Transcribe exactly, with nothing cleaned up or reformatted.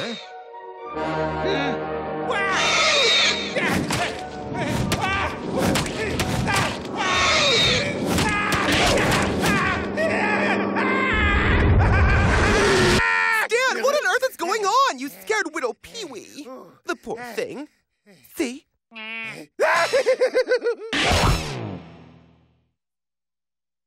What on earth is going on? You scared Widow Pee-wee. The poor thing. See?